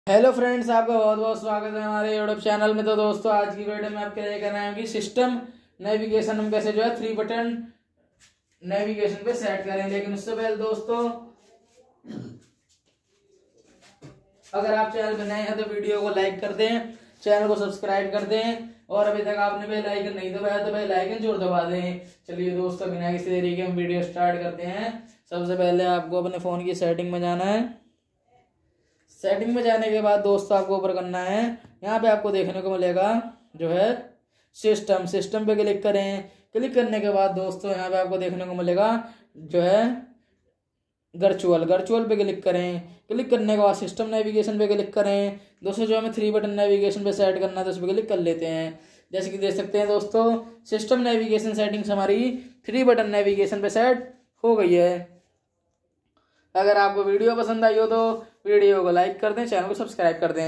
Hello friends, आपका बहुत बहुत स्वागत है हमारे यूट्यूब चैनल में। तो दोस्तों, आज की वीडियो में आपके लेकर आए हैं कि सिस्टम नेविगेशन हम कैसे जो है 3 बटन नेविगेशन पे सेट करें। लेकिन उससे पहले दोस्तों, अगर आप चैनल पे नए हैं तो वीडियो को लाइक कर दें, चैनल को सब्सक्राइब कर दें और अभी तक आपने बेल आइकन नहीं दबाया तो बेल आइकन जरूर दबा दें। चलिए दोस्तों, बिना किसी देरी के हम वीडियो स्टार्ट करते हैं। सबसे पहले आपको अपने फोन की सेटिंग में जाना है। सेटिंग में जाने के बाद दोस्तों, आपको ऊपर करना है, यहाँ पे आपको देखने को मिलेगा जो है सिस्टम पे क्लिक करें। क्लिक करने के बाद दोस्तों, यहाँ पे आपको देखने को मिलेगा जो है गर्चुअल पे क्लिक करें। क्लिक करने के बाद सिस्टम नेविगेशन पे क्लिक करें। दोस्तों, जो हमें 3 बटन नेविगेशन पे सेट करना है तो उस पर क्लिक कर लेते हैं। जैसे कि देख सकते हैं दोस्तों, सिस्टम नेविगेशन सेटिंग्स हमारी 3 बटन नेविगेशन पे सेट हो गई है। अगर आपको वीडियो पसंद आई हो तो वीडियो को लाइक कर दें, चैनल को सब्सक्राइब कर दें।